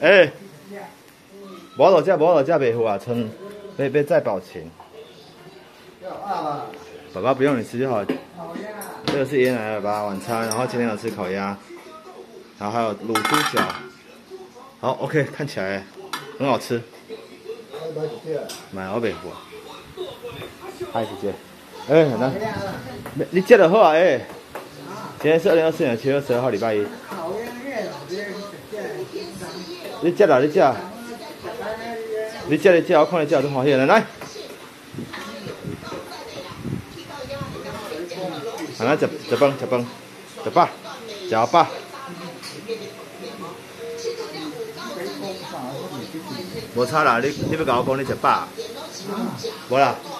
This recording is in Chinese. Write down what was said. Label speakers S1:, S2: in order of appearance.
S1: 哎，无落只袂付啊，称要再保钱。爸爸不用你吃就好。这个是爷爷奶奶的吧晚餐，然后今天有吃烤鸭，然后还有卤猪脚。好 ，OK， 看起来很好吃。买我袂付。嗨，姐姐。哎，来，你接就好啊，哎。今天是2024年7月12号，礼拜一。你接啦，你接。你接，我看你接都欢喜了，来。啊，咱食饭，食饱。无差啦，你要甲我讲你食饱？无啦。